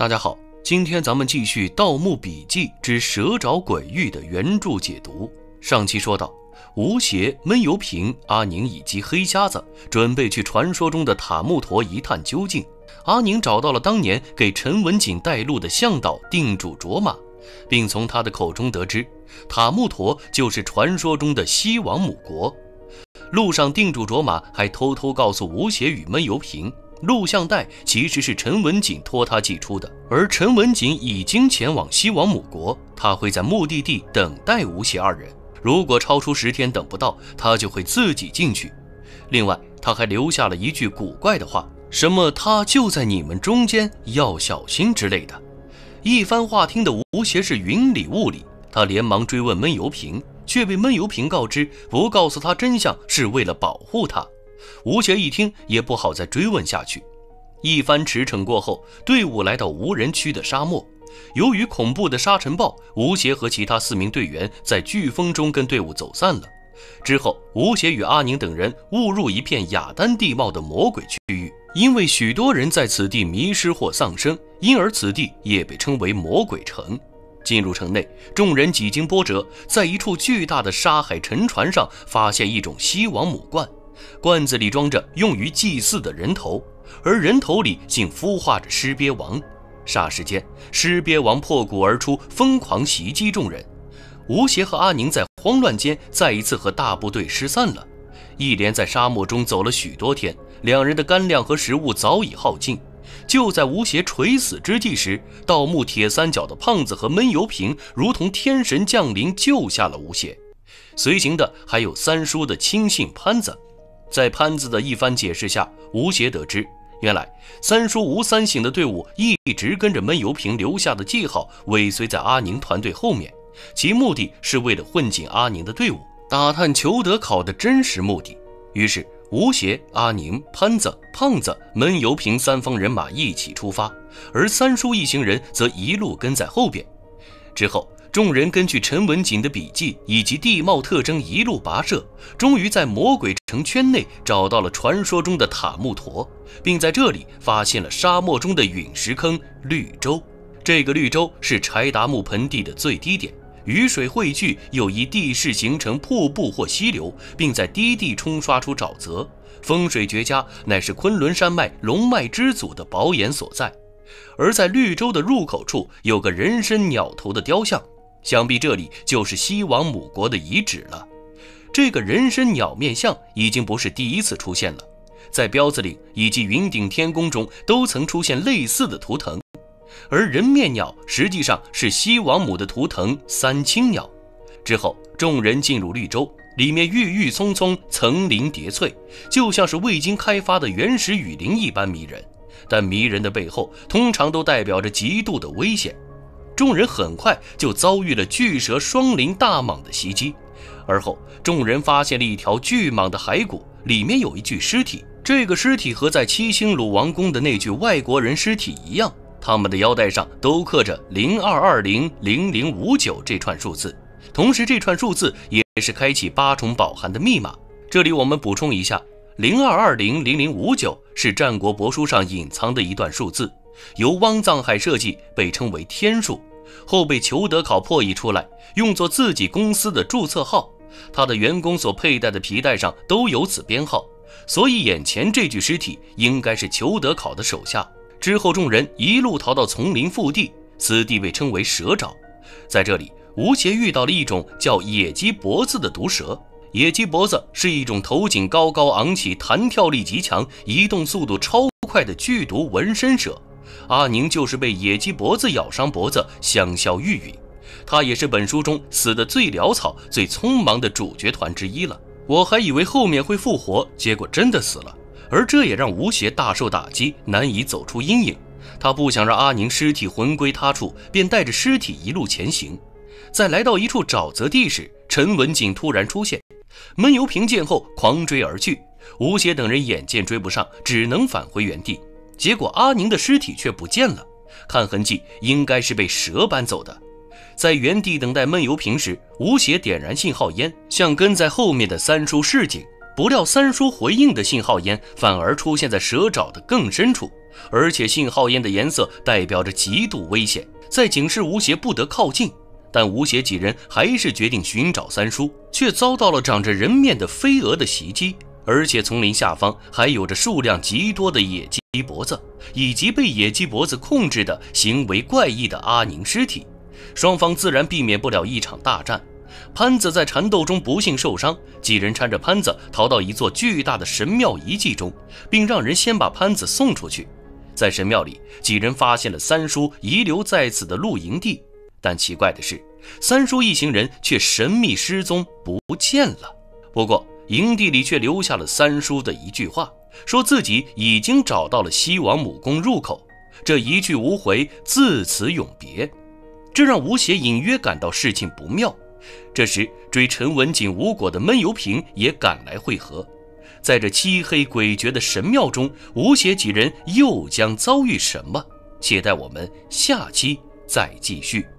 大家好，今天咱们继续《盗墓笔记之蛇爪鬼域》的原著解读。上期说到，吴邪、闷油瓶、阿宁以及黑瞎子准备去传说中的塔木陀一探究竟。阿宁找到了当年给陈文锦带路的向导定主卓玛，并从他的口中得知，塔木陀就是传说中的西王母国。路上，定主卓玛还偷偷告诉吴邪与闷油瓶，录像带其实是陈文锦托他寄出的，而陈文锦已经前往西王母国，他会在目的地等待吴邪二人，如果超出10天等不到，他就会自己进去。另外，他还留下了一句古怪的话，什么他就在你们中间，要小心之类的。一番话听得吴邪是云里雾里，他连忙追问闷油瓶，却被闷油瓶告知不告诉他真相是为了保护他。吴邪一听也不好再追问下去。一番驰骋过后，队伍来到无人区的沙漠。由于恐怖的沙尘暴，吴邪和其他4名队员在飓风中跟队伍走散了。之后，吴邪与阿宁等人误入一片雅丹地貌的魔鬼区域，因为许多人在此地迷失或丧生，因而此地也被称为魔鬼城。进入城内，众人几经波折，在一处巨大的沙海沉船上发现一种西王母罐，罐子里装着用于祭祀的人头，而人头里竟孵化着尸鳖王。霎时间，尸鳖王破谷而出，疯狂袭击众人。吴邪和阿宁在慌乱间再一次和大部队失散了。一连在沙漠中走了许多天，两人的干粮和食物早已耗尽。就在吴邪垂死之际时，盗墓铁三角的胖子和闷油瓶如同天神降临，救下了吴邪。随行的还有三叔的亲信潘子。在潘子的一番解释下，吴邪得知，原来三叔吴三省的队伍一直跟着闷油瓶留下的记号尾随在阿宁团队后面，其目的是为了混进阿宁的队伍，打探裘德考的真实目的。于是吴邪、阿宁、潘子、胖子、闷油瓶3方人马一起出发，而三叔一行人则一路跟在后边。之后，众人根据陈文锦的笔记以及地貌特征一路跋涉，终于在魔鬼城圈内找到了传说中的塔木陀，并在这里发现了沙漠中的陨石坑绿洲。这个绿洲是柴达木盆地的最低点，雨水汇聚，又依地势形成瀑布或溪流，并在低地冲刷出沼泽，风水绝佳，乃是昆仑山脉龙脉之祖的宝眼所在。而在绿洲的入口处有个人身鸟头的雕像，想必这里就是西王母国的遗址了。这个人身鸟面像已经不是第一次出现了，在彪子岭以及云顶天宫中都曾出现类似的图腾，而人面鸟实际上是西王母的图腾三青鸟。之后，众人进入绿洲，里面郁郁葱葱，层林叠翠，就像是未经开发的原始雨林一般迷人，但迷人的背后通常都代表着极度的危险。众人很快就遭遇了巨蛇双鳞大蟒的袭击，而后众人发现了一条巨蟒的骸骨，里面有一具尸体。这个尸体和在七星鲁王宫的那具外国人尸体一样，他们的腰带上都刻着02200059这串数字，同时这串数字也是开启8重宝函的密码。这里我们补充一下，02200059是战国帛书上隐藏的一段数字，由汪藏海设计，被称为天数，后被裘德考破译出来，用作自己公司的注册号。他的员工所佩戴的皮带上都有此编号，所以眼前这具尸体应该是裘德考的手下。之后众人一路逃到丛林腹地，此地被称为蛇沼。在这里，吴邪遇到了一种叫野鸡脖子的毒蛇。野鸡脖子是一种头颈高高昂起、弹跳力极强、移动速度超快的剧毒纹身蛇。阿宁就是被野鸡脖子咬伤脖子，香消玉殒。他也是本书中死得最潦草、最匆忙的主角团之一了。我还以为后面会复活，结果真的死了，而这也让吴邪大受打击，难以走出阴影。他不想让阿宁尸体魂归他处，便带着尸体一路前行。在来到一处沼泽地时，陈文锦突然出现，闷油瓶见后狂追而去。吴邪等人眼见追不上，只能返回原地。结果阿宁的尸体却不见了，看痕迹应该是被蛇搬走的。在原地等待闷油瓶时，吴邪点燃信号烟，向跟在后面的三叔示警。 不料三叔回应的信号烟反而出现在蛇爪的更深处，而且信号烟的颜色代表着极度危险，在警示吴邪不得靠近。但吴邪几人还是决定寻找三叔，却遭到了长着人面的飞蛾的袭击，而且丛林下方还有着数量极多的野鸡脖子，以及被野鸡脖子控制的行为怪异的阿宁尸体。双方自然避免不了一场大战。潘子在缠斗中不幸受伤，几人搀着潘子逃到一座巨大的神庙遗迹中，并让人先把潘子送出去。在神庙里，几人发现了三叔遗留在此的露营地，但奇怪的是，三叔一行人却神秘失踪不见了。不过营地里却留下了三叔的一句话，说自己已经找到了西王母宫入口，这一去无回，自此永别。这让吴邪隐约感到事情不妙。这时追陈文锦无果的闷油瓶也赶来会合。在这漆黑诡谲的神庙中，吴邪几人又将遭遇什么？且待我们下期再继续。